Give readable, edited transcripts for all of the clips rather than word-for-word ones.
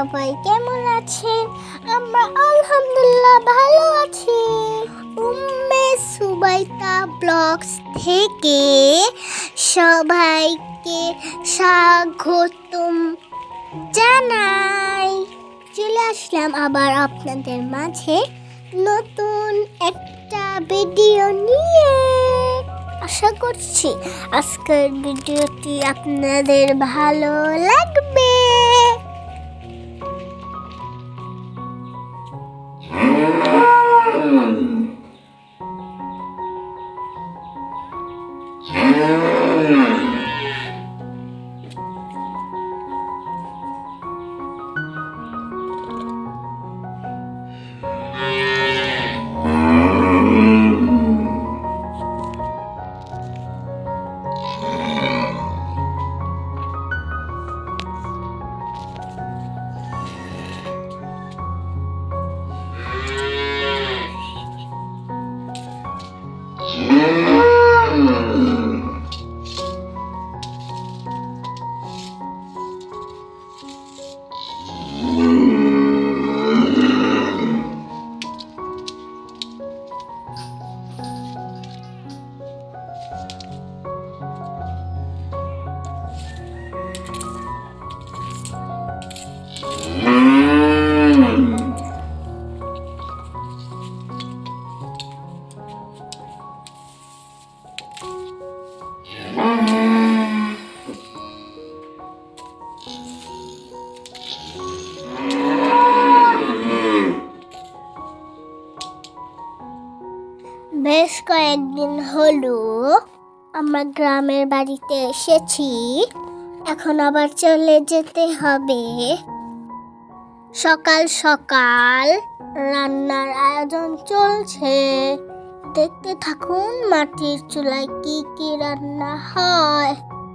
সবাই কেমন আছেন? আমরা আলহামদুলিল্লাহ ভালো আছি। উম্মে সুবাইতা ব্লগস থেকে সবাইকে স্বাগতম জানাই। চলে আসলাম আবার আপনাদের মাঝে নতুন একটা ভিডিও নিয়ে। আশা করছি আজকের ভিডিওটি আপনাদের ভালো লাগবে। বেশ কয়েকদিন হলো আমরা গ্রামের বাড়িতে এসেছি। এখন আবার চলে যেতে হবে। সকাল সকাল রান্নার আয়োজন চলছে। দেখতে থাকুন মাটির চুলায় কি কি রান্না হয়।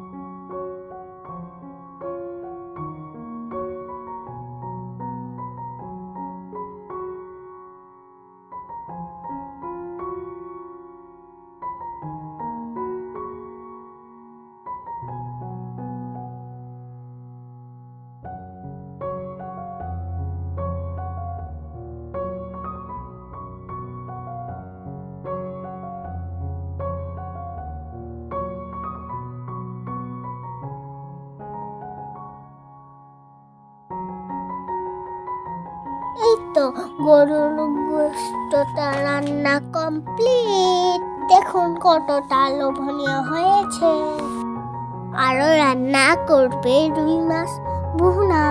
এই তো গরুর গোশতটা রান্না কমপ্লিট। দেখুন কতটা লোভনীয় হয়েছে। আরো রান্না করবে রুই মাছ ভুনা।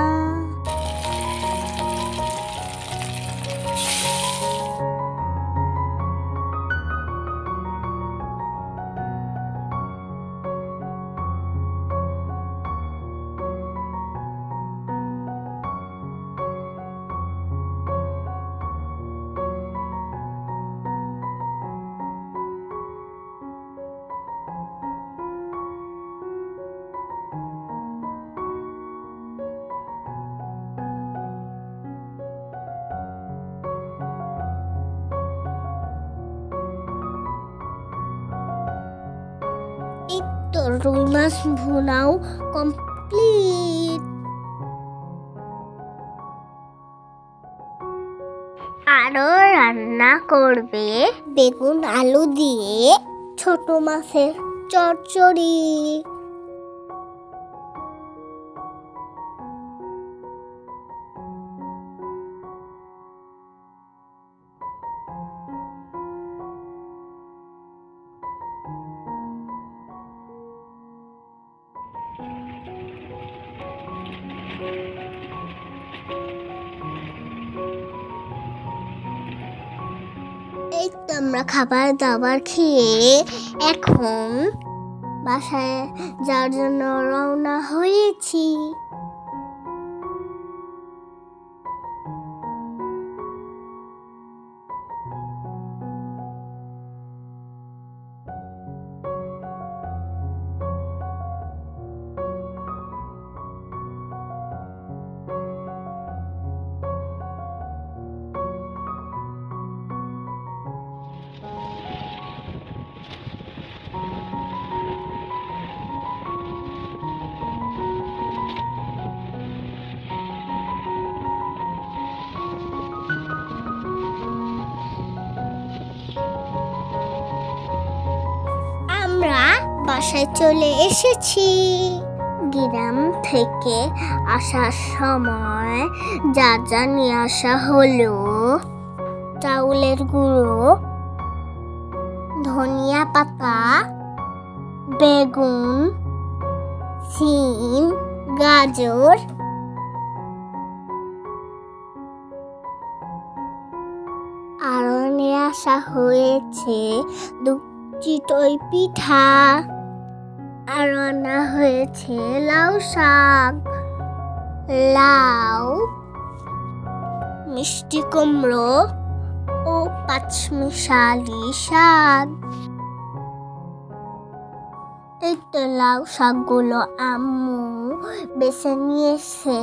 এই তো রুই মাছ ভুনাও কমপ্লিট। আরো রান্না করবে বেগুন আলু দিয়ে ছোট মাছের চচ্চড়ি। এই তো আমরা খাবার দাবার খেয়ে এখন বাসায় যাওয়ার জন্য রওনা হয়েছি। বাসায় চলে এসেছি। গ্রাম থেকে আসার সময় যা যা নিয়ে আসা হলো: চাউলের গুঁড়ো, ধনিয়া পাতা, বেগুন, সিম, গাজর, আরো নিয়ে আসা হয়েছে চিতই পিঠা, আরো আনা হয়েছে লাউ শাক, লাউ, মিষ্টি কুমড়ো ও পাঁচমিশালি শাক। এই তো লাউ শাকগুলো আম্মু বেছে নিয়েছে।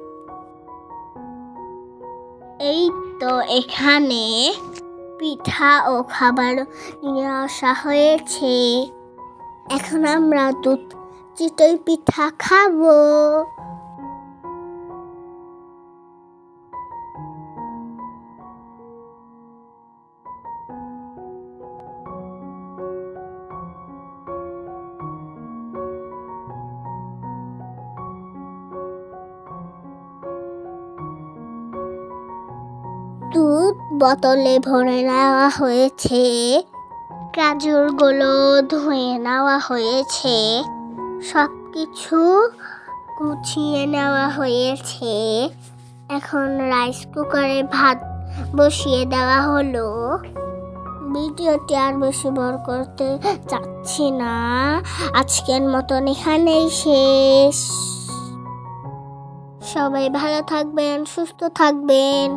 এই তো এখানে পিঠা ও খাবার নিয়ে আসা হয়েছে। এখন আমরা দুধ চিতই পিঠা খাবো। দুধ বোতলে ভরে নেওয়া হয়েছে, গাজরগুলো ধুয়ে নেওয়া হয়েছে, সবকিছু গুছিয়ে নেওয়া হয়েছে। এখন রাইস কুকারে ভাত বসিয়ে দেওয়া হলো। ভিডিওটি আর বেশি বড় করতে চাচ্ছি না, আজকের মতন এখানেই শেষ। সবাই ভালো থাকবেন, সুস্থ থাকবেন,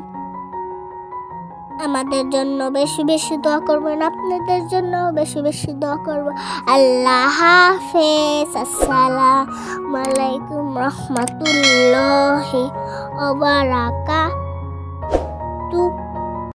আমাদের জন্য বেশি বেশি দোয়া করবেন, আপনাদের জন্য বেশি বেশি দোয়া করব। আল্লাহ হাফেজ। আসসালামু আলাইকুম রাহমাতুল্লাহি ওয়া বারাকাতুহু।